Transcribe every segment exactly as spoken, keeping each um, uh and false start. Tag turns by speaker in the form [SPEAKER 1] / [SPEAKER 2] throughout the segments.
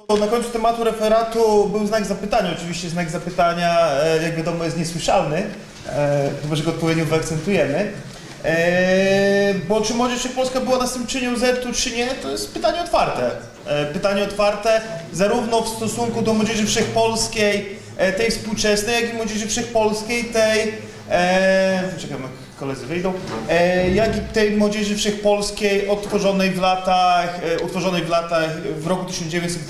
[SPEAKER 1] Na końcu tematu referatu był znak zapytania. Oczywiście znak zapytania, jak wiadomo, jest niesłyszalny, chyba że go odpowiednio wyakcentujemy. Bo czy Młodzież Wszechpolska była następczynią zetu, czy nie, to jest pytanie otwarte. Pytanie otwarte zarówno w stosunku do Młodzieży Wszechpolskiej, tej współczesnej, jak i Młodzieży Wszechpolskiej, tej... Czekam, jak koledzy wyjdą. Jak i tej Młodzieży Wszechpolskiej utworzonej w latach, utworzonej w latach, w roku tysiąc dziewięćset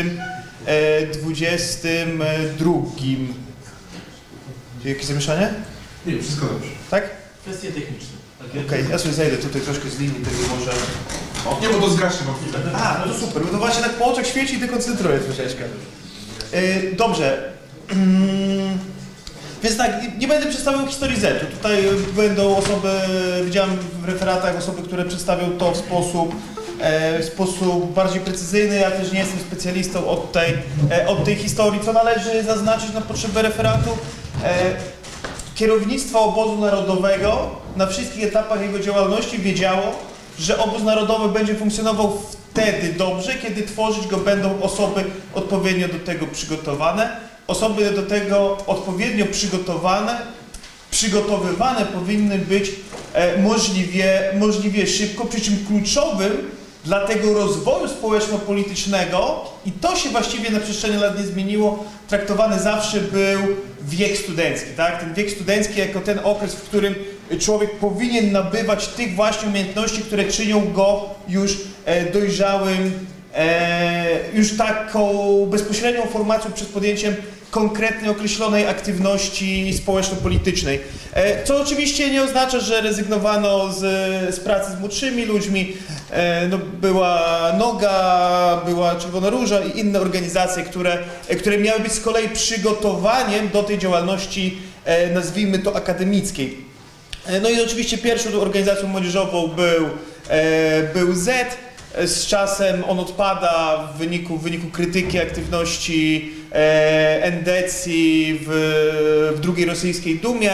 [SPEAKER 1] dwudziestym drugim. Jakieś zamieszanie?
[SPEAKER 2] Nie, wszystko dobrze.
[SPEAKER 1] Tak?
[SPEAKER 3] Kwestie techniczne.
[SPEAKER 1] Okej, okay, ja sobie zejdę tutaj troszkę z linii, tego może...
[SPEAKER 2] O, nie, bo to zgaśnie mam chwilę.
[SPEAKER 1] A, no to super, bo to właśnie tak po oczach świeci i dekoncentruję troszeczkę. Yy, dobrze. Hmm. Więc tak, nie będę przedstawiał historii zetu. Tutaj będą osoby, widziałem w referatach osoby, które przedstawią to w sposób, e, w sposób bardziej precyzyjny. Ja też nie jestem specjalistą od tej, e, od tej historii, co należy zaznaczyć na potrzeby referatu. E, kierownictwo Obozu Narodowego na wszystkich etapach jego działalności wiedziało, że Obóz Narodowy będzie funkcjonował wtedy dobrze, kiedy tworzyć go będą osoby odpowiednio do tego przygotowane. Osoby do tego odpowiednio przygotowane, przygotowywane powinny być e, możliwie, możliwie szybko, przy czym kluczowym dla tego rozwoju społeczno-politycznego, i to się właściwie na przestrzeni lat nie zmieniło, traktowany zawsze był wiek studencki, tak? Ten wiek studencki jako ten okres, w którym człowiek powinien nabywać tych właśnie umiejętności, które czynią go już e, dojrzałym, e, już taką bezpośrednią formacją przed podjęciem konkretnie określonej aktywności społeczno-politycznej. Co oczywiście nie oznacza, że rezygnowano z, z pracy z młodszymi ludźmi. No, była Noga, była Czerwona Róża i inne organizacje, które, które miały być z kolei przygotowaniem do tej działalności, nazwijmy to, akademickiej. No i oczywiście pierwszą organizacją młodzieżową był, był Z. Z czasem on odpada w wyniku, w wyniku krytyki aktywności e, Endecji w, w drugiej rosyjskiej Dumie.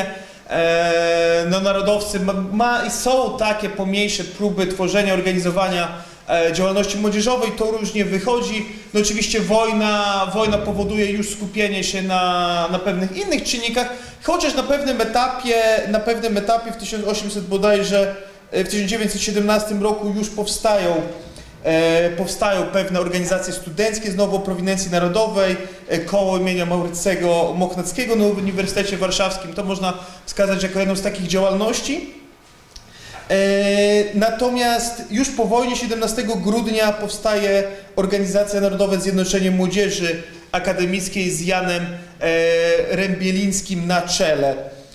[SPEAKER 1] E, no, narodowcy ma, ma i są takie pomniejsze próby tworzenia, organizowania e, działalności młodzieżowej, to różnie wychodzi. No, oczywiście wojna, wojna powoduje już skupienie się na, na pewnych innych czynnikach, chociaż na pewnym etapie, na pewnym etapie w tysiąc osiemset bodajże w tysiąc dziewięćset siedemnastym roku już powstają, e, powstają pewne organizacje studenckie, znowu o prowinencji narodowej, e, koło imienia Maurycego Mochnackiego na Uniwersytecie Warszawskim. To można wskazać jako jedną z takich działalności. E, natomiast już po wojnie siedemnastego grudnia powstaje Organizacja Narodowe Zjednoczenie Młodzieży Akademickiej z Janem e, Rębielińskim na czele.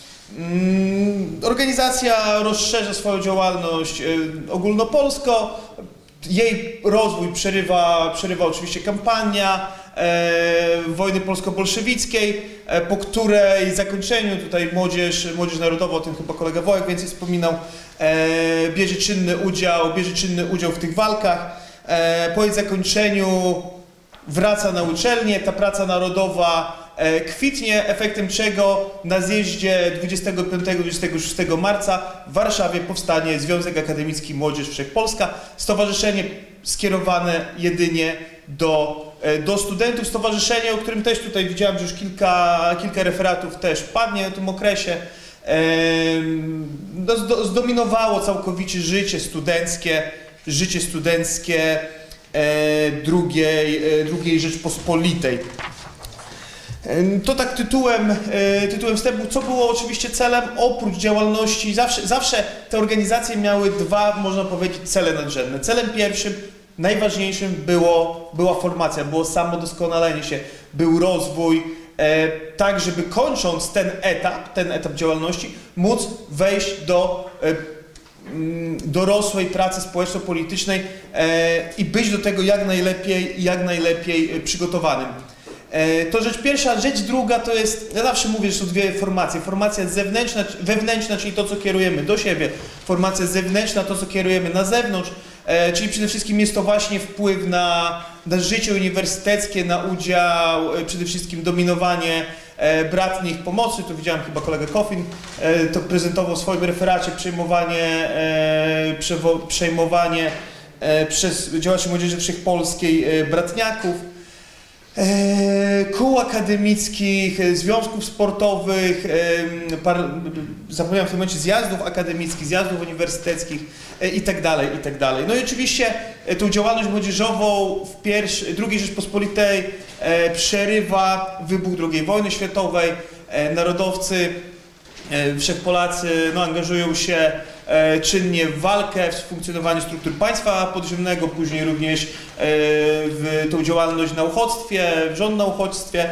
[SPEAKER 1] Organizacja rozszerza swoją działalność ogólnopolsko, jej rozwój przerywa, przerywa oczywiście kampania e, wojny polsko-bolszewickiej, e, po której zakończeniu tutaj młodzież, młodzież narodowa, o tym chyba kolega Wojek więcej wspominał, e, bierze czynny udział, bierze czynny udział w tych walkach. E, po jej zakończeniu wraca na uczelnię, ta praca narodowa kwitnie, efektem czego na zjeździe dwudziestego piątego do dwudziestego szóstego marca w Warszawie powstanie Związek Akademicki Młodzież Wszechpolska, stowarzyszenie skierowane jedynie do, do studentów, stowarzyszenie, o którym też tutaj widziałem, że już kilka, kilka referatów też padnie o tym okresie. Zdominowało całkowicie życie studenckie, życie studenckie drugiej, drugiej Rzeczpospolitej. To tak tytułem, tytułem wstępu, co było oczywiście celem oprócz działalności, zawsze, zawsze te organizacje miały dwa, można powiedzieć, cele nadrzędne. Celem pierwszym, najważniejszym było, była formacja, było samodoskonalenie się, był rozwój, e, tak żeby kończąc ten etap, ten etap działalności, móc wejść do e, dorosłej pracy społeczno-politycznej e, i być do tego jak najlepiej, jak najlepiej przygotowanym. To rzecz pierwsza. Rzecz druga to jest, ja zawsze mówię, że są dwie formacje. Formacja zewnętrzna, wewnętrzna, czyli to, co kierujemy do siebie. Formacja zewnętrzna, to, co kierujemy na zewnątrz. E, czyli przede wszystkim jest to właśnie wpływ na, na życie uniwersyteckie, na udział, e, przede wszystkim dominowanie e, bratnich pomocy. Tu widziałem chyba kolegę Coffin, e, to prezentował w swoim referacie przejmowanie, e, przejmowanie e, przez działaczy Młodzieży Wszechpolskiej e, bratniaków. e, kół akademickich, związków sportowych, e, par, zapomniałem w tym momencie zjazdów akademickich, zjazdów uniwersyteckich e, i tak dalej, i tak dalej. No i oczywiście e, tą działalność młodzieżową w pierwszej, drugiej Rzeczpospolitej e, przerywa wybuch drugiej wojny światowej. E, narodowcy, e, Wszechpolacy no, angażują się e, czynnie w walkę, w funkcjonowanie struktur państwa podziemnego, później również e, w tą działalność na uchodźstwie, w rząd na uchodźstwie.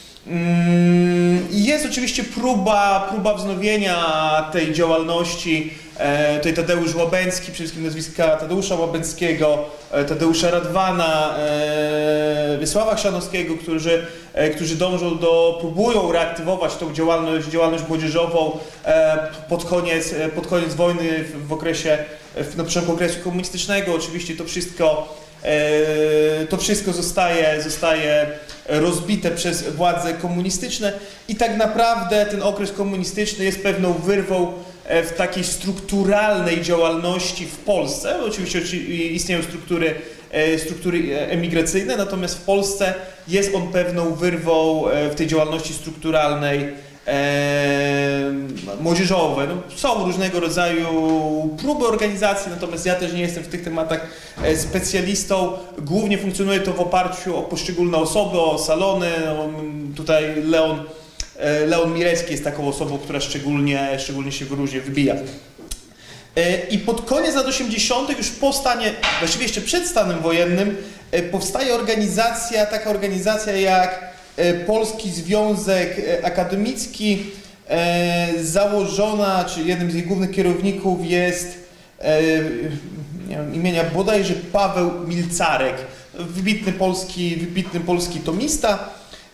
[SPEAKER 1] Jest oczywiście próba, próba wznowienia tej działalności. E, tutaj Tadeusz Łabęcki, przede wszystkim nazwiska Tadeusza Łabęckiego, e, Tadeusza Radwana, e, Wiesława Chrzanowskiego, którzy, e, którzy dążą do, próbują reaktywować tą działalność, działalność młodzieżową e, pod, koniec, e, pod koniec wojny, w, w okresie, w, na początku okresu komunistycznego. Oczywiście to wszystko, e, to wszystko zostaje, zostaje rozbite przez władze komunistyczne i tak naprawdę ten okres komunistyczny jest pewną wyrwą w takiej strukturalnej działalności w Polsce. Oczywiście istnieją struktury, struktury emigracyjne, natomiast w Polsce jest on pewną wyrwą w tej działalności strukturalnej e, młodzieżowej. No, są różnego rodzaju próby organizacji, natomiast ja też nie jestem w tych tematach specjalistą. Głównie funkcjonuje to w oparciu o poszczególne osoby, o salony. No, tutaj Leon Leon Mirecki jest taką osobą, która szczególnie, szczególnie się wyróżnia, wybija. I pod koniec lat osiemdziesiątych, już po stanie, właściwie jeszcze przed stanem wojennym, powstaje organizacja, taka organizacja jak Polski Związek Akademicki, założona, czy jednym z jej głównych kierowników jest nie wiem, imienia bodajże Paweł Milcarek, wybitny polski, wybitny polski tomista.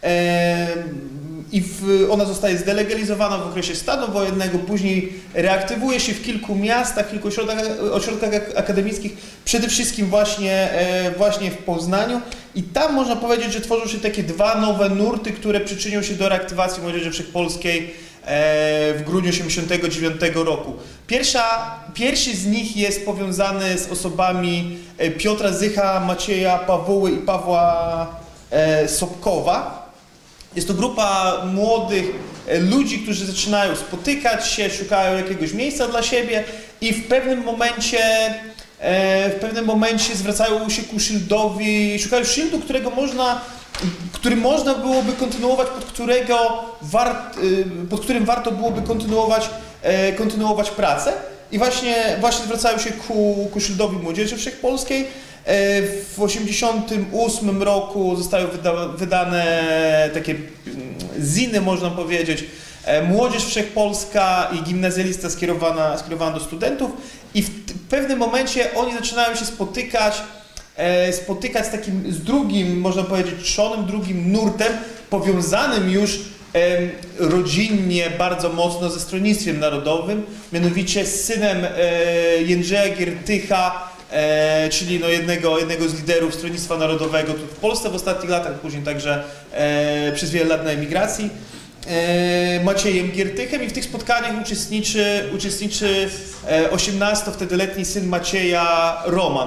[SPEAKER 1] I w, ona zostaje zdelegalizowana w okresie stanu wojennego, później reaktywuje się w kilku miastach, w kilku ośrodkach, ośrodkach akademickich, przede wszystkim właśnie, e, właśnie w Poznaniu. I tam można powiedzieć, że tworzą się takie dwa nowe nurty, które przyczynią się do reaktywacji Młodzieży Wszechpolskiej e, w grudniu osiemdziesiątego dziewiątego roku. Pierwsza, pierwszy z nich jest powiązany z osobami Piotra Zycha, Macieja Pawuły i Pawła e, Sobkowa. Jest to grupa młodych ludzi, którzy zaczynają spotykać się, szukają jakiegoś miejsca dla siebie i w pewnym momencie, w pewnym momencie zwracają się ku szyldowi, szukają szyldu, którego można, który można byłoby kontynuować, pod, którego wart, pod którym warto byłoby kontynuować, kontynuować pracę. I właśnie, właśnie zwracają się ku, ku szyldowi Młodzieży Wszechpolskiej. W osiemdziesiątym ósmym roku zostały wyda wydane takie ziny, można powiedzieć, Młodzież Wszechpolska i Gimnazjalista skierowana, skierowana do studentów i w pewnym momencie oni zaczynają się spotykać, spotykać z takim, z drugim, można powiedzieć, trzonem, drugim nurtem, powiązanym już rodzinnie bardzo mocno ze Stronnictwem Narodowym, mianowicie z synem Jędrzeja Giertycha, E, czyli no jednego, jednego z liderów Stronnictwa Narodowego tu w Polsce w ostatnich latach, później także e, przez wiele lat na emigracji, e, Maciejem Giertychem i w tych spotkaniach uczestniczy, uczestniczy e, osiemnasto wtedy letni syn Macieja, Roman.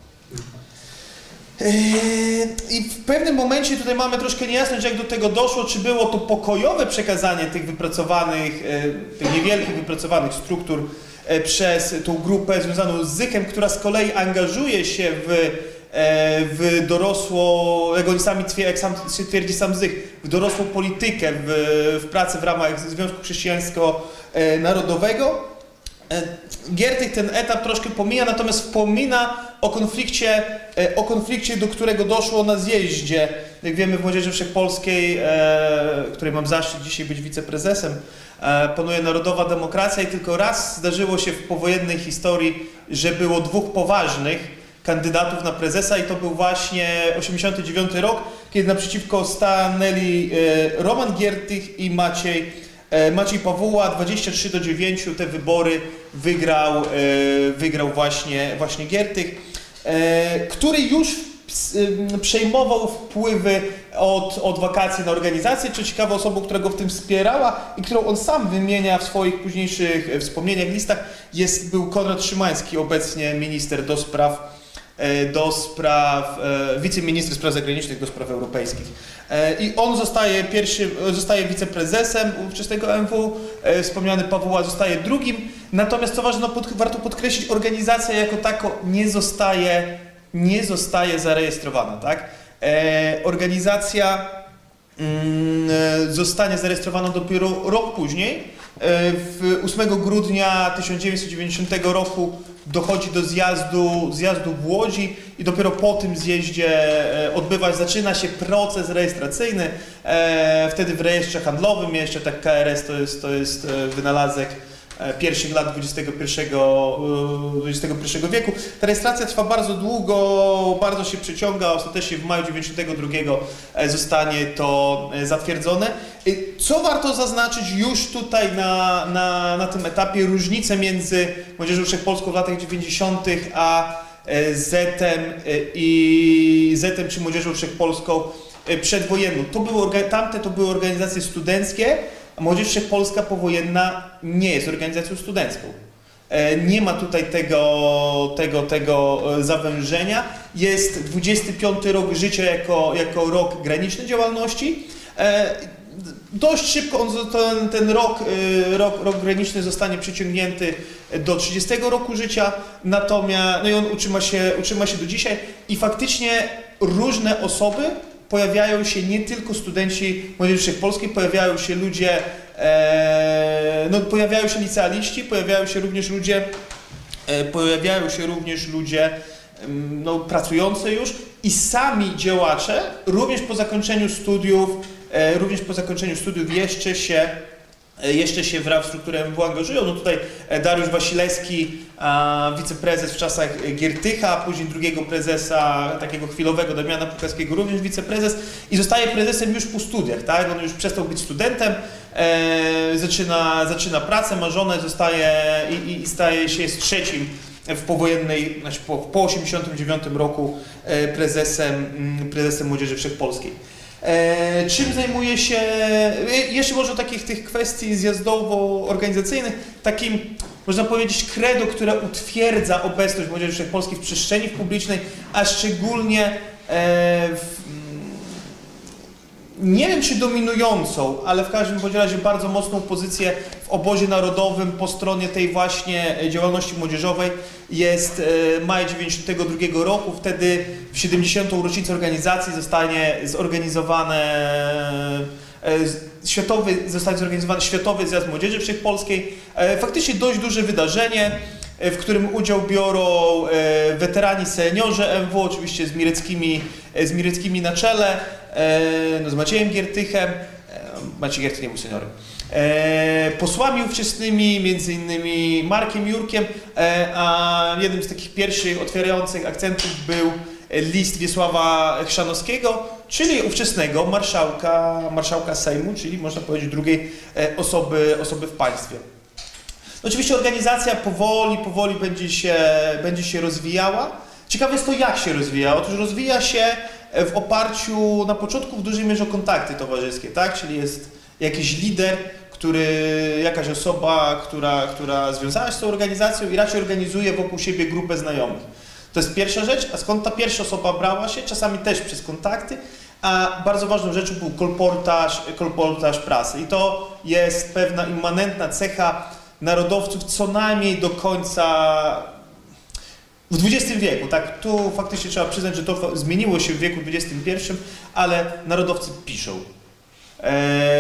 [SPEAKER 1] E, I w pewnym momencie tutaj mamy troszkę niejasność, jak do tego doszło, czy było to pokojowe przekazanie tych wypracowanych, e, tych niewielkich wypracowanych struktur przez tą grupę związaną z Zychem, która z kolei angażuje się w, w dorosłą, jak oni sami twierdzi, jak sam twierdzi sam Zych, w dorosłą politykę, w, w pracy w ramach Związku Chrześcijańsko-Narodowego. Giertych ten etap troszkę pomija, natomiast wspomina o konflikcie, o konflikcie, do którego doszło na zjeździe. Jak wiemy, w Młodzieży Wszechpolskiej, której mam zaszczyt dzisiaj być wiceprezesem, panuje narodowa demokracja i tylko raz zdarzyło się w powojennej historii, że było dwóch poważnych kandydatów na prezesa i to był właśnie osiemdziesiąty dziewiąty rok, kiedy naprzeciwko stanęli Roman Giertych i Maciej, Maciej Pawuła. Dwadzieścia trzy do dziewięciu te wybory wygrał, wygrał właśnie, właśnie Giertych, który już przejmował wpływy od, od wakacji na organizację, czy ciekawą osobą, która go w tym wspierała i którą on sam wymienia w swoich późniejszych wspomnieniach, listach, jest, był Konrad Szymański, obecnie minister do spraw, do spraw, wiceminister spraw zagranicznych do spraw europejskich. I on zostaje pierwszym, zostaje wiceprezesem ówczesnego M W, wspomniany Pawła zostaje drugim, natomiast co ważne, no pod, warto podkreślić, organizacja jako tako nie zostaje, nie zostaje zarejestrowana, tak? Organizacja zostanie zarejestrowana dopiero rok później. W ósmego grudnia tysiąc dziewięćset dziewięćdziesiątego roku dochodzi do zjazdu, zjazdu w Łodzi i dopiero po tym zjeździe odbywać zaczyna się proces rejestracyjny. Wtedy w rejestrze handlowym, jeszcze tak K R S to jest, to jest wynalazek pierwszych lat dwudziestego pierwszego wieku. Ta rejestracja trwa bardzo długo, bardzo się przeciąga, ostatecznie w maju dziewięćdziesiątego drugiego zostanie to zatwierdzone. Co warto zaznaczyć już tutaj na, na, na tym etapie, różnice między Młodzieżą Wszechpolską w latach dziewięćdziesiątych a zetem i zetem czy Młodzieżą Wszechpolską przedwojenną. To były, tamte to były organizacje studenckie, a Młodzież Wszechpolska powojenna nie jest organizacją studencką. Nie ma tutaj tego, tego, tego zawężenia. Jest dwudziesty piąty rok życia jako, jako rok graniczny działalności. Dość szybko on, ten, ten rok, rok, rok graniczny zostanie przyciągnięty do trzydziestego roku życia, natomiast no i on utrzyma się, utrzyma się do dzisiaj i faktycznie różne osoby pojawiają się, nie tylko studenci Młodzieży Wszechpolskiej, pojawiają się ludzie, e, no pojawiają się licealiści, pojawiają się również ludzie, e, pojawiają się również ludzie no, pracujący już i sami działacze, również po zakończeniu studiów, e, również po zakończeniu studiów jeszcze się jeszcze się w strukturę M W angażują. No tutaj Dariusz Wasilewski, a, wiceprezes w czasach Giertycha, później drugiego prezesa, takiego chwilowego, Damiana Pukalskiego, również wiceprezes i zostaje prezesem już po studiach, tak? On już przestał być studentem, e, zaczyna, zaczyna pracę, ma żonę, zostaje i, i staje się jest trzecim w powojennej, znaczy po, po osiemdziesiątym dziewiątym roku e, prezesem, prezesem Młodzieży Wszechpolskiej. E, czym zajmuje się, jeszcze może takich tych kwestii zjazdowo-organizacyjnych, takim, można powiedzieć, credo, które utwierdza obecność Młodzieży Wszechpolskiej w przestrzeni publicznej, a szczególnie e, w, nie wiem czy dominującą, ale w każdym bądź razie bardzo mocną pozycję w obozie narodowym po stronie tej właśnie działalności młodzieżowej jest maj dziewięćdziesiątego drugiego roku. Wtedy w siedemdziesiątą rocznicę organizacji zostanie zorganizowane światowy, zostanie zorganizowany Światowy Zjazd Młodzieży Wszechpolskiej. Faktycznie dość duże wydarzenie, w którym udział biorą weterani, seniorzy M W, oczywiście z Mireckimi, z Mireckimi na czele, no z Maciejem Giertychem, Maciej Giertych nie był seniorem, posłami ówczesnymi, między innymi Markiem Jurkiem, a jednym z takich pierwszych otwierających akcentów był list Wiesława Chrzanowskiego, czyli ówczesnego marszałka, marszałka Sejmu, czyli można powiedzieć drugiej osoby, osoby w państwie. Oczywiście organizacja powoli, powoli będzie się, będzie się rozwijała. Ciekawe jest to, jak się rozwija. Otóż rozwija się w oparciu na początku w dużej mierze o kontakty towarzyskie, tak? Czyli jest jakiś lider, który, jakaś osoba, która, która związała się z tą organizacją i raczej organizuje wokół siebie grupę znajomych. To jest pierwsza rzecz, a skąd ta pierwsza osoba brała się? Czasami też przez kontakty, a bardzo ważną rzeczą był kolportaż, kolportaż prasy. I to jest pewna immanentna cecha narodowców co najmniej do końca w dwudziestym wieku, tak? Tu faktycznie trzeba przyznać, że to zmieniło się w wieku dwudziestym pierwszym, ale narodowcy piszą. Eee,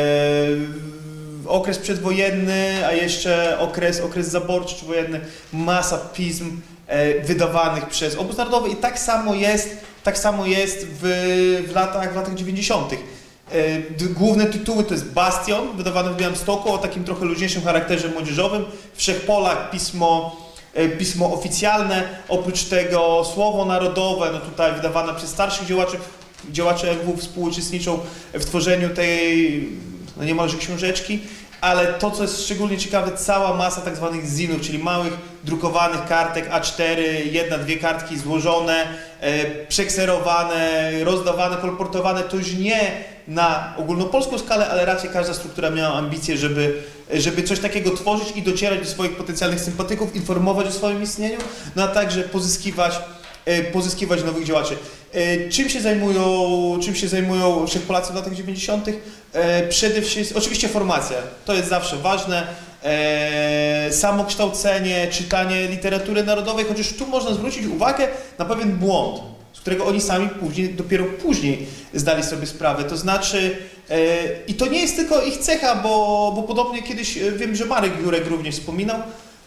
[SPEAKER 1] okres przedwojenny, a jeszcze okres, okres zaborczy czy wojenny, masa pism e, wydawanych przez obóz narodowy i tak samo jest, tak samo jest w, w latach, w latach dziewięćdziesiątych. Główne tytuły to jest Bastion, wydawany w Białymstoku o takim trochę luźniejszym charakterze młodzieżowym, Wszechpolak, pismo, pismo oficjalne, oprócz tego Słowo Narodowe, no tutaj wydawane przez starszych działaczy, działaczy M W współuczestniczą w tworzeniu tej no niemalże książeczki, ale to, co jest szczególnie ciekawe, cała masa tak zwanych zinów, czyli małych drukowanych kartek A cztery, jedna, dwie kartki złożone, e, przekserowane, rozdawane, kolportowane, to już nie na ogólnopolską skalę, ale raczej każda struktura miała ambicje, żeby, żeby coś takiego tworzyć i docierać do swoich potencjalnych sympatyków, informować o swoim istnieniu, no a także pozyskiwać, pozyskiwać nowych działaczy. Czym się zajmują, czym się zajmują Wszechpolacy w latach dziewięćdziesiątych? Przede wszystkim, oczywiście formacja, to jest zawsze ważne. Samokształcenie, czytanie literatury narodowej, chociaż tu można zwrócić uwagę na pewien błąd, z którego oni sami później, dopiero później zdali sobie sprawę. To znaczy, i to nie jest tylko ich cecha, bo, bo podobnie kiedyś, wiem, że Marek Jurek również wspominał,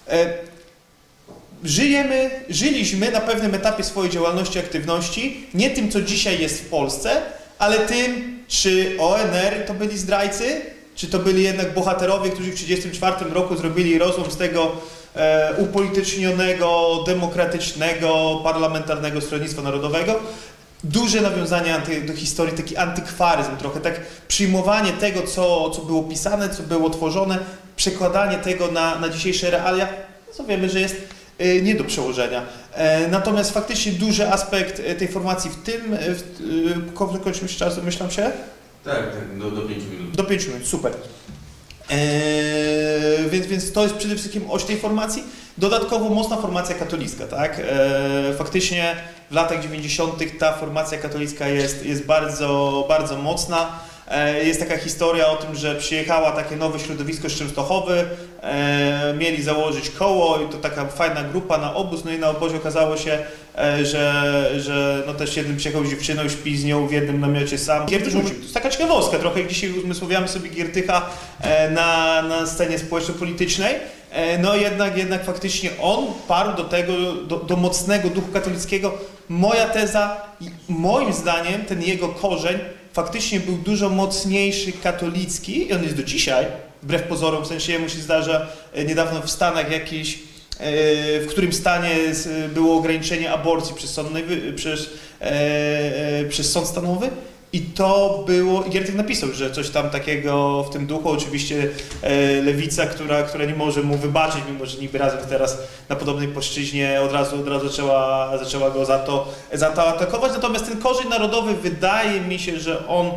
[SPEAKER 1] Żyjemy, żyliśmy na pewnym etapie swojej działalności, aktywności, nie tym, co dzisiaj jest w Polsce, ale tym, czy O N R to byli zdrajcy, czy to byli jednak bohaterowie, którzy w tysiąc dziewięćset trzydziestym czwartym roku zrobili rozłam z tego e, upolitycznionego, demokratycznego, parlamentarnego Stronnictwa Narodowego. Duże nawiązanie anty, do historii, taki antykwaryzm trochę, tak przyjmowanie tego, co, co było pisane, co było tworzone, przekładanie tego na, na dzisiejsze realia, co wiemy, że jest nie do przełożenia. Natomiast faktycznie duży aspekt tej formacji w tym, w, kończymy się czas, domyślam się?
[SPEAKER 2] Tak, tak, do, do pięciu minut.
[SPEAKER 1] Do pięciu minut, super. Eee, więc, więc to jest przede wszystkim oś tej formacji. Dodatkowo mocna formacja katolicka, tak? Eee, faktycznie w latach dziewięćdziesiątych ta formacja katolicka jest, jest bardzo, bardzo mocna. Jest taka historia o tym, że przyjechała takie nowe środowisko z Częstochowy, e, mieli założyć koło i to taka fajna grupa na obóz, no i na obozie okazało się, e, że, że no też jeden przyjechał z dziewczyną, śpi z nią w jednym namiocie sam. Giertych rzucił. To jest taka ciekawostka, trochę jak dzisiaj uzmysłowiamy sobie Giertycha e, na, na scenie społeczno-politycznej. E, no jednak, jednak faktycznie on parł do tego, do, do mocnego duchu katolickiego. Moja teza, moim zdaniem ten jego korzeń faktycznie był dużo mocniejszy katolicki i on jest do dzisiaj, wbrew pozorom, w sensie jemu się zdarza niedawno w Stanach jakiś, w którym stanie było ograniczenie aborcji przez sąd, przez, przez sąd stanowy i to było, Giertych napisał, że coś tam takiego w tym duchu, oczywiście lewica, która, która nie może mu wybaczyć, mimo że niby razem teraz na podobnej płaszczyźnie od razu, od razu zaczęła, zaczęła go za to, za to atakować, natomiast ten korzeń narodowy wydaje mi się, że on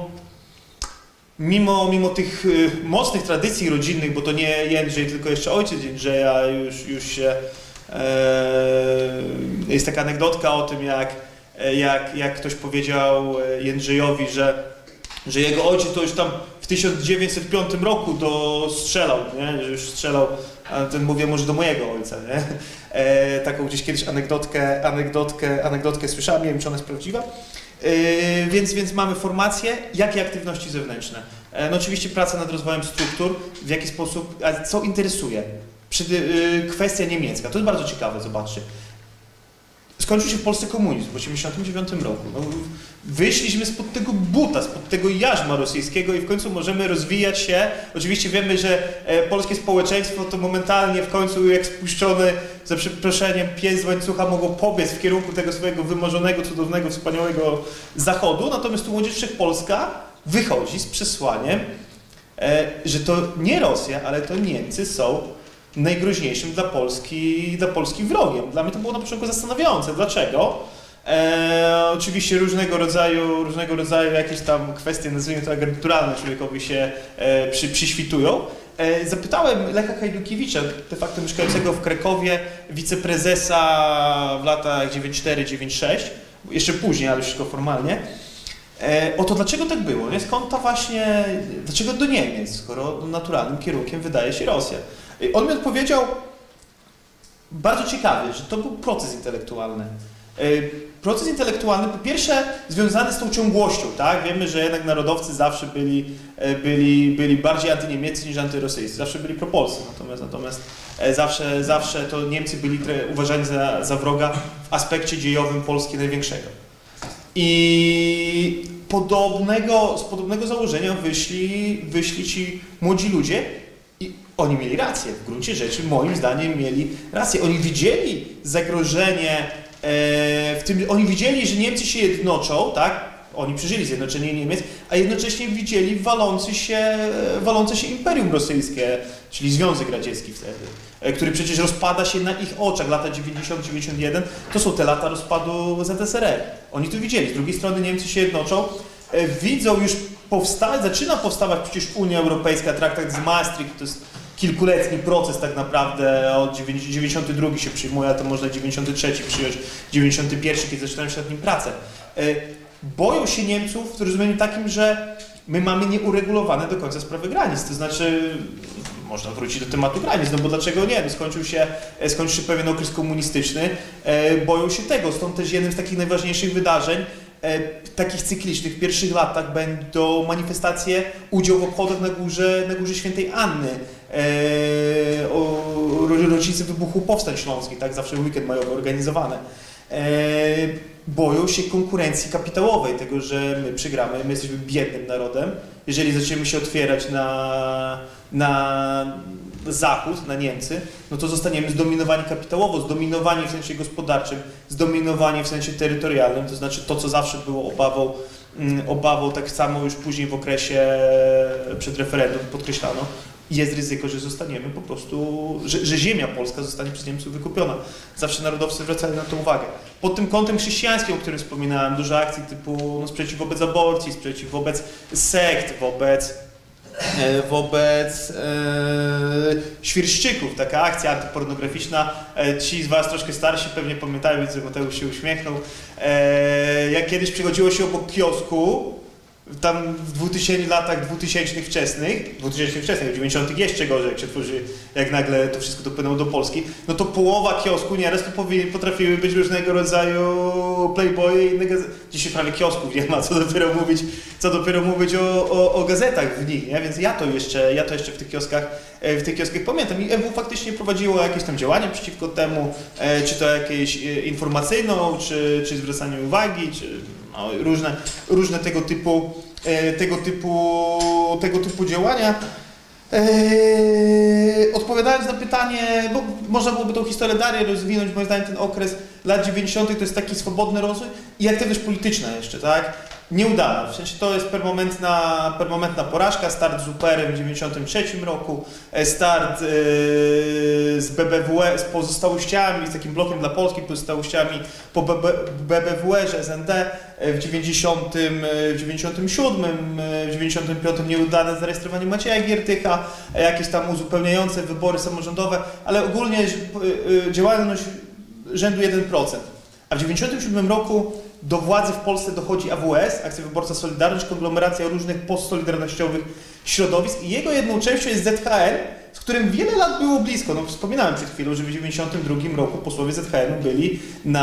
[SPEAKER 1] mimo, mimo tych mocnych tradycji rodzinnych, bo to nie Jędrzej, tylko jeszcze ojciec Jędrzeja już, już się, e, jest taka anegdotka o tym, jak Jak, jak ktoś powiedział Jędrzejowi, że, że jego ojciec to już tam w tysiąc dziewięćset piątym roku do strzelał, nie? Że już strzelał, a ten mówię może do mojego ojca, nie? E, taką gdzieś kiedyś anegdotkę, anegdotkę, anegdotkę słyszałem, nie wiem, czy ona jest prawdziwa. E, więc, więc mamy formację, jakie aktywności zewnętrzne. E, no oczywiście praca nad rozwojem struktur, w jaki sposób, a co interesuje. Przy, e, kwestia niemiecka, to jest bardzo ciekawe, zobaczcie. Skończył się w Polsce komunizm w tysiąc dziewięćset osiemdziesiątym dziewiątym roku. No, wyszliśmy spod tego buta, spod tego jarzma rosyjskiego i w końcu możemy rozwijać się. Oczywiście wiemy, że e, polskie społeczeństwo to momentalnie w końcu jak spuszczony, za przeproszeniem, pies z łańcucha mogło pobiec w kierunku tego swojego wymarzonego, cudownego, wspaniałego zachodu. Natomiast tu Młodzież Wszechpolska wychodzi z przesłaniem, e, że to nie Rosja, ale to Niemcy są najgroźniejszym dla Polski, dla Polski wrogiem. Dla mnie to było na początku zastanawiające. Dlaczego? E, oczywiście różnego rodzaju, różnego rodzaju jakieś tam kwestie, nazwijmy to agenturalne, człowiekowi się e, przy, przyświtują. E, zapytałem Lecha Hajdukiewicza, de facto mieszkającego w Krakowie, wiceprezesa w latach dziewięćdziesiątym czwartym dziewięćdziesiątym szóstym, jeszcze później, ale już tylko formalnie, e, o to, dlaczego tak było, nie? Skąd ta właśnie, dlaczego do Niemiec, skoro naturalnym kierunkiem wydaje się Rosja. On mi odpowiedział bardzo ciekawie, że to był proces intelektualny. Proces intelektualny po pierwsze związany z tą ciągłością, tak? Wiemy, że jednak narodowcy zawsze byli, byli, byli bardziej antyniemieccy niż antyrosyjscy, zawsze byli propolscy, natomiast, natomiast zawsze, zawsze to Niemcy byli uważani za, za wroga w aspekcie dziejowym Polski największego. I podobnego, z podobnego założenia wyszli, wyszli ci młodzi ludzie. I oni mieli rację, w gruncie rzeczy moim zdaniem mieli rację. Oni widzieli zagrożenie e, w tym, oni widzieli, że Niemcy się jednoczą, tak? Oni przeżyli zjednoczenie Niemiec, a jednocześnie widzieli walący się, walące się Imperium Rosyjskie, czyli Związek Radziecki wtedy, e, który przecież rozpada się na ich oczach, lata dziewięćdziesiąty dziewięćdziesiąty pierwszy, to są te lata rozpadu Z S R R. Oni to widzieli, z drugiej strony Niemcy się jednoczą, widzą już powstać, zaczyna powstawać przecież Unia Europejska, traktat z Maastricht, to jest kilkuletni proces tak naprawdę, od dziewięćdziesiąty drugi się przyjmuje, a to można dziewięćdziesiąty trzeci przyjąć, dziewięćdziesiąty pierwszy, kiedy zaczynają się nad nim pracę. Boją się Niemców w rozumieniu takim, że my mamy nieuregulowane do końca sprawy granic, to znaczy można wrócić do tematu granic, no bo dlaczego nie? No skończył się, skończył się pewien okres komunistyczny, boją się tego, stąd też jednym z takich najważniejszych wydarzeń, takich cyklicznych w pierwszych latach będą manifestacje, udział w obchodach na górze, na górze Świętej Anny, o rocznicy wybuchu powstań śląskich, tak, zawsze weekend majowy organizowane. Boją się konkurencji kapitałowej, tego, że my przegramy, my jesteśmy biednym narodem. Jeżeli zaczniemy się otwierać na, na Zachód, na Niemcy, no to zostaniemy zdominowani kapitałowo, zdominowani w sensie gospodarczym, zdominowani w sensie terytorialnym, to znaczy to, co zawsze było obawą, obawą tak samo już później w okresie przed referendum podkreślano, jest ryzyko, że zostaniemy po prostu, że, że ziemia polska zostanie przez Niemców wykupiona. Zawsze narodowcy zwracali na to uwagę. Pod tym kątem chrześcijańskim, o którym wspominałem, dużo akcji typu no, sprzeciw wobec aborcji, sprzeciw wobec sekt, wobec, e, wobec e, świerszczyków. Taka akcja antypornograficzna. E, ci z was troszkę starsi pewnie pamiętają, widzę, że Mateusz się uśmiechnął. E, jak kiedyś przychodziło się obok kiosku, tam w dwutysięcznych latach dwutysięcznych wczesnych, dwutysięcznych wczesnych, w dziewięćdziesiątych jeszcze gorzej, jak się tworzy, jak nagle to wszystko dopłynęło do Polski, no to połowa kiosku nieraz to potrafiły być różnego rodzaju Playboye i inne gazety. Dzisiaj prawie kiosków nie ma, co dopiero mówić, co dopiero mówić o, o, o gazetach w nich, nie? Więc ja to jeszcze, ja to jeszcze w tych kioskach, w tych kioskach pamiętam. I M W faktycznie prowadziło jakieś tam działania przeciwko temu, czy to jakieś informacyjną, czy, czy zwracanie uwagi, czy no, różne, różne tego typu, tego typu, tego typu działania. Eee, odpowiadając na pytanie, bo można byłoby tą historię dalej rozwinąć, moim zdaniem ten okres lat dziewięćdziesiątych to jest taki swobodny rozwój i aktywność polityczna jeszcze, tak? Nieudana, w sensie to jest permomentna, permomentna porażka, start z U P R em w dziewięćdziesiątym trzecim roku, start yy, z B B W E, z pozostałościami, z takim blokiem dla Polski, pozostałościami po B B W E, S N D w dziewięćdziesiątym siódmym, w dziewięćdziesiątym piątym nieudane zarejestrowanie Macieja Giertycha, jakieś tam uzupełniające wybory samorządowe, ale ogólnie yy, działalność rzędu jeden procent. A w dziewięćdziesiątym siódmym roku do władzy w Polsce dochodzi A W S, Akcja Wyborcza Solidarność, konglomeracja różnych postsolidarnościowych środowisk i jego jedną częścią jest Z H N, z którym wiele lat było blisko. No, wspominałem przed chwilą, że w dziewięćdziesiątym drugim roku posłowie Z H N u byli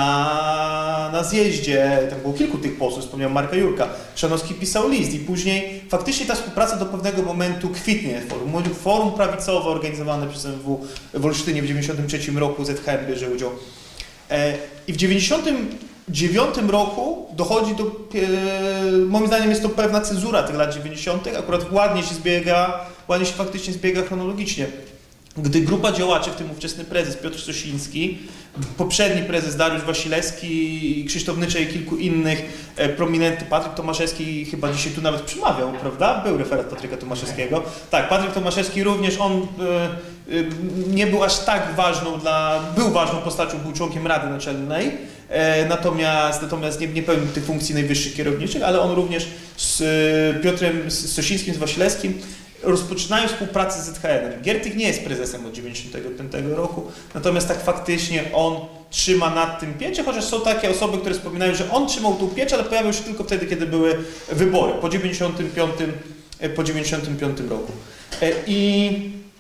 [SPEAKER 1] na, na zjeździe, tam było kilku tych posłów, wspomniałem Marka Jurka, Chrzanowski pisał list i później faktycznie ta współpraca do pewnego momentu kwitnie. Forum, forum prawicowe organizowane przez M W w Olsztynie w dziewięćdziesiątym trzecim roku Z H N bierze udział. I w dziewięćdziesiątym dziewiątym roku dochodzi do, e, moim zdaniem jest to pewna cezura tych lat dziewięćdziesiątych, akurat ładnie się zbiega, ładnie się faktycznie zbiega chronologicznie. Gdy grupa działaczy, w tym ówczesny prezes Piotr Sosiński, poprzedni prezes Dariusz Wasilewski, Krzysztof Nyczej i kilku innych e, prominentnych, Patryk Tomaszewski chyba dzisiaj tu nawet przemawiał, prawda? Był referat Patryka Tomaszewskiego. Tak, Patryk Tomaszewski również, on e, e, nie był aż tak ważną dla, był ważną postacią, był członkiem Rady Naczelnej, e, natomiast, natomiast nie, nie pełnił tych funkcji najwyższych kierowniczych, ale on również z e, Piotrem z Sosińskim, z Wasilewskim rozpoczynają współpracę z Z H N-em. Giertych nie jest prezesem od dziewięćdziesiątego piątego roku, natomiast tak faktycznie on trzyma nad tym pieczę, chociaż są takie osoby, które wspominają, że on trzymał tą pieczę, ale pojawił się tylko wtedy, kiedy były wybory, po dziewięćdziesiątym piątym, po dziewięćdziesiątym piątym roku. I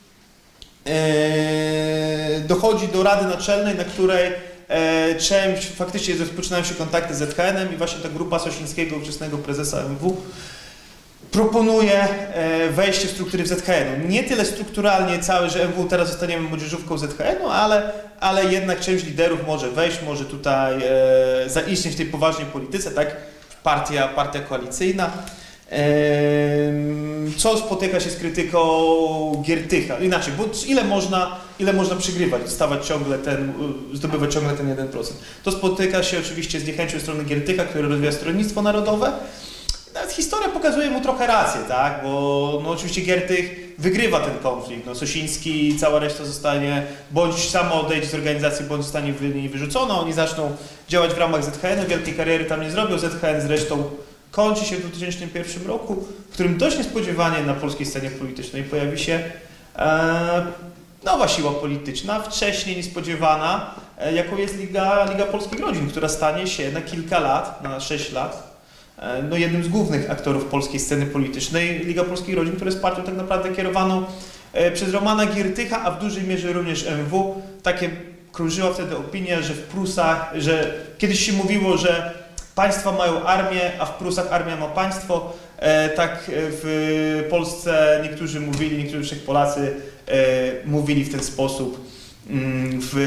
[SPEAKER 1] e, dochodzi do Rady Naczelnej, na której e, część, faktycznie rozpoczynają się kontakty z Z H N-em i właśnie ta grupa Sosińskiego, ówczesnego prezesa M W, proponuje wejście w struktury w Z H N-u. Nie tyle strukturalnie całe, że M W teraz zostaniemy młodzieżówką Z H N-u, ale, ale jednak część liderów może wejść, może tutaj e, zaistnieć w tej poważnej polityce, tak? Partia, partia koalicyjna. E, co spotyka się z krytyką Giertycha? Inaczej, bo ile można, ile można przygrywać, dostawać ciągle ten, zdobywać ciągle ten jeden procent? To spotyka się oczywiście z niechęcią strony Giertycha, który rozwija Stronnictwo Narodowe. Nawet historia pokazuje mu trochę rację, tak? Bo no, oczywiście Giertych wygrywa ten konflikt. No, Sosiński i cała reszta zostanie bądź samo odejdzie z organizacji, bądź zostanie wy, wyrzucona. Oni zaczną działać w ramach Z H N-u, wielkiej kariery tam nie zrobią. Z H N zresztą kończy się w dwa tysiące pierwszym roku, w którym dość niespodziewanie na polskiej scenie politycznej pojawi się E, nowa siła polityczna, wcześniej niespodziewana, e, jaką jest Liga, Liga Polskich Rodzin, która stanie się na kilka lat, na sześć lat, e, no jednym z głównych aktorów polskiej sceny politycznej. Liga Polskich Rodzin, która jest partią tak naprawdę kierowaną e, przez Romana Giertycha, a w dużej mierze również M W. Takie krążyła wtedy opinia, że w Prusach, że kiedyś się mówiło, że państwa mają armię, a w Prusach armia ma państwo. E, tak w Polsce niektórzy mówili, niektórzy wszech Polacy e, mówili w ten sposób. Mm, w,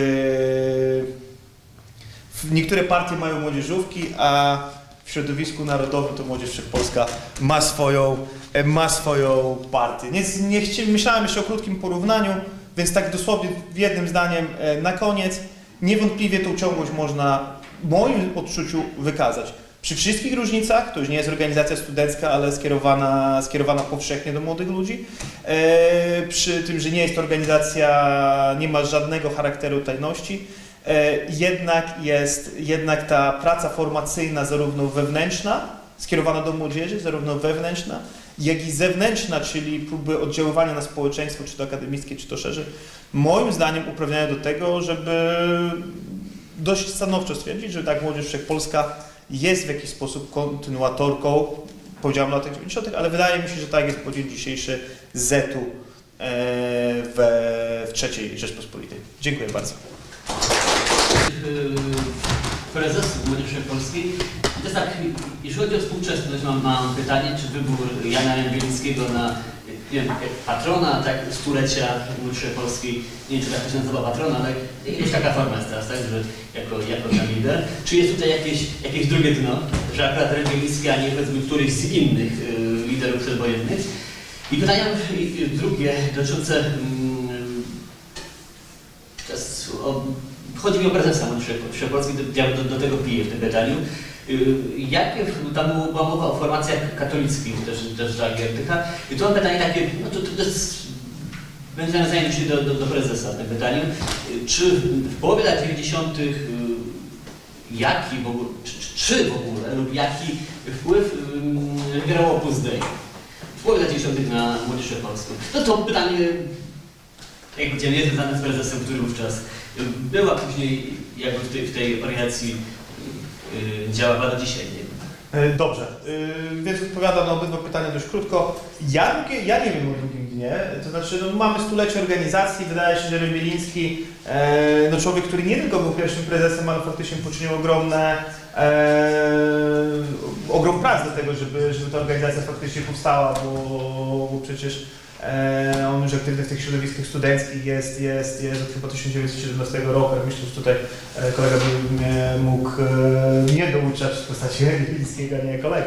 [SPEAKER 1] w niektóre partie mają młodzieżówki, a w środowisku narodowym to Młodzież Wszechpolska ma swoją, e, ma swoją partię. Nie, nie chci, myślałem jeszcze o krótkim porównaniu, więc tak dosłownie jednym zdaniem e, na koniec. Niewątpliwie tą ciągłość można w moim odczuciu wykazać. Przy wszystkich różnicach, to już nie jest organizacja studencka, ale skierowana, skierowana powszechnie do młodych ludzi, e, przy tym, że nie jest to organizacja, nie ma żadnego charakteru tajności, e, jednak jest jednak ta praca formacyjna zarówno wewnętrzna, skierowana do młodzieży, zarówno wewnętrzna, jak i zewnętrzna, czyli próby oddziaływania na społeczeństwo, czy to akademickie, czy to szerzej, moim zdaniem uprawniają do tego, żeby dość stanowczo stwierdzić, że tak Młodzież Wszechpolska jest w jakiś sposób kontynuatorką, powiedziałem lat dziewięćdziesiątych, ale wydaje mi się, że tak jest po dzień dzisiejszy zetu w, w trzeciej Rzeczpospolitej. Dziękuję bardzo.
[SPEAKER 3] Prezesów Młodzieży Wszechpolskiej. To jest tak, jeśli chodzi o współczesność, mam, mam pytanie, czy wybór Jana Jędryńskiego na nie wiem, patrona, tak, stulecia Młodzieży Wszechpolskiej, nie wiem, czy tak to się nazywa patrona, ale jakaś taka forma jest teraz, tak, że jako, jako tam lider. Czy jest tutaj jakieś, jakieś drugie dno, że akurat Jędryński, a nie powiedzmy któryś z innych y, liderów przedwojennych? I pytania y, drugie, dotyczące y, teraz o, chodzi mi o prezesa Młodzieży Wszechpolskiej, ja do, do tego piję w tym pytaniu. Jakie, tam była mowa o formacjach katolickich, też, też dla Giertycha. I tu mam pytanie takie, no to, to jest, będzie nawiązanie dzisiaj do, do, do prezesa w tym pytaniu. Czy w połowie lat dziewięćdziesiątych jaki w ogóle, czy, czy w ogóle, lub jaki wpływ wywierało Opus Dei w połowie lat dziewięćdziesiątych na Młodzież Wszechpolską? No to pytanie, jak powiedziałem, jest związane z prezesem, który wówczas był, a później jakby w tej, w tej orientacji działa do dzisiaj. Nie?
[SPEAKER 1] Dobrze, więc odpowiadam na obydwa pytania dość krótko. Ja, drugie, ja nie wiem o drugim dnie, to znaczy no, mamy stulecie organizacji, wydaje się, że Rybieliński, e, no człowiek, który nie tylko był pierwszym prezesem, ale faktycznie poczynił ogromne, e, ogrom prac do tego, żeby, żeby ta organizacja faktycznie powstała, bo, bo przecież E, on już aktywny w tych środowiskach studenckich jest, jest, jest od chyba tysiąc dziewięćset siedemnastego roku. Myślę, że tutaj e, kolega by mnie mógł e, nie douczać w postaci Rybielińskiego, nie kolega.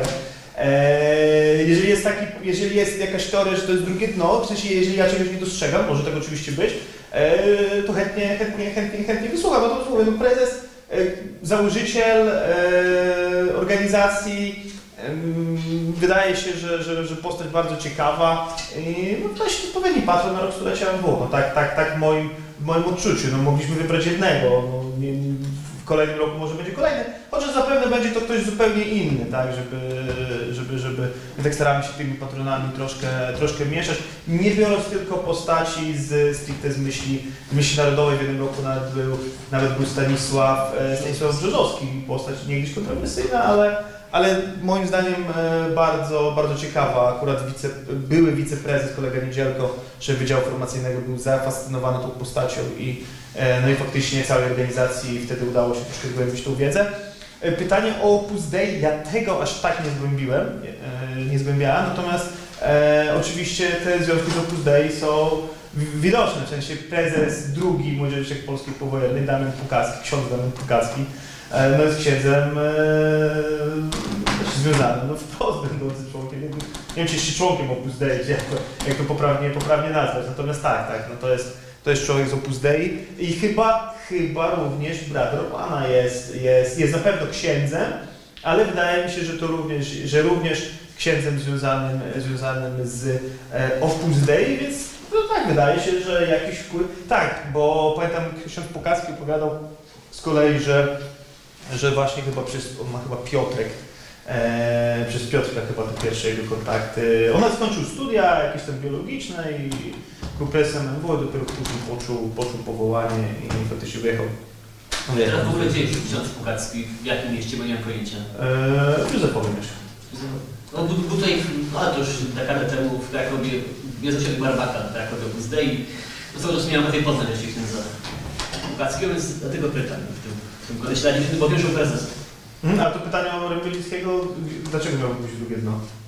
[SPEAKER 1] E, jeżeli, jest taki, jeżeli jest jakaś teoria, że to jest drugie dno, w sensie jeżeli ja czegoś nie dostrzegam, może tak oczywiście być, e, to chętnie, chętnie, chętnie, chętnie wysłucham. No to mówię, no prezes, e, założyciel e, organizacji. Wydaje się, że, że, że postać bardzo ciekawa i no, to się odpowiedni patron na rok stulecia M W. No, tak, tak, tak w, moim, w moim odczuciu. No, mogliśmy wybrać jednego. No, nie, w kolejnym roku może będzie kolejny, chociaż zapewne będzie to ktoś zupełnie inny, tak, żeby, żeby, żeby my tak staramy się tymi patronami troszkę, troszkę mieszać, nie biorąc tylko postaci z, stricte z myśli, myśli narodowej. W jednym roku nawet był, nawet był Stanisław, Stanisław Brzozowski, postać niegdyś kontrowersyjna, ale ale moim zdaniem bardzo, bardzo ciekawa. Akurat wice, były wiceprezes, kolega Niedzielko, szef Wydziału Formacyjnego, był zafascynowany tą postacią i, no i faktycznie całej organizacji wtedy udało się troszkę zgłębić tą wiedzę. Pytanie o Opus Dei, ja tego aż tak nie zgłębiłem, nie, nie zgłębiałem, natomiast e, oczywiście te związki z Opus Dei są widoczne, w sensie prezes drugi Młodzieży Wszechpolskiej powojennej, Damian Pukacki, ksiądz Damian Pukacki, no jest księdzem e, związanym, no wprost będący członkiem, nie wiem czy jeszcze członkiem Opus Dei, jak to, jak to poprawnie, poprawnie nazwać, natomiast tak, tak, no to jest, to jest człowiek z Opus Dei i chyba, chyba również brat Romana jest, jest, jest na pewno księdzem, ale wydaje mi się, że to również, że również księdzem związanym, związanym z e, Opus Dei, więc no tak, wydaje się, że jakiś wpływ, tak, bo pamiętam ksiądz Pukacki opowiadał z kolei, że że właśnie chyba przez, on ma chyba Piotrek, E, przez Piotrka chyba te pierwsze jego kontakty. On skończył studia jakieś tam biologiczne i był prezesem M W, a dopiero później poczuł, poczuł powołanie i faktycznie wyjechał.
[SPEAKER 3] Teraz w ogóle gdzie jest ksiądz Pukacki? W jakim mieście, bo nie mam pojęcia.
[SPEAKER 1] E, Józefowie mieszka.
[SPEAKER 3] No, był, był tutaj, a to już dekadę temu w Krakowie, jest osiedli Barbaka w Krakowie Opus Dei. To co już miałem okazję poznać jeszcze księdza Pukackiego, więc dlatego pytam w tym, w tym śledziliśmy, bo wiem, że był prezes.
[SPEAKER 1] Hmm, a to pytanie o Rębielickiego, dlaczego miało być drugie dno?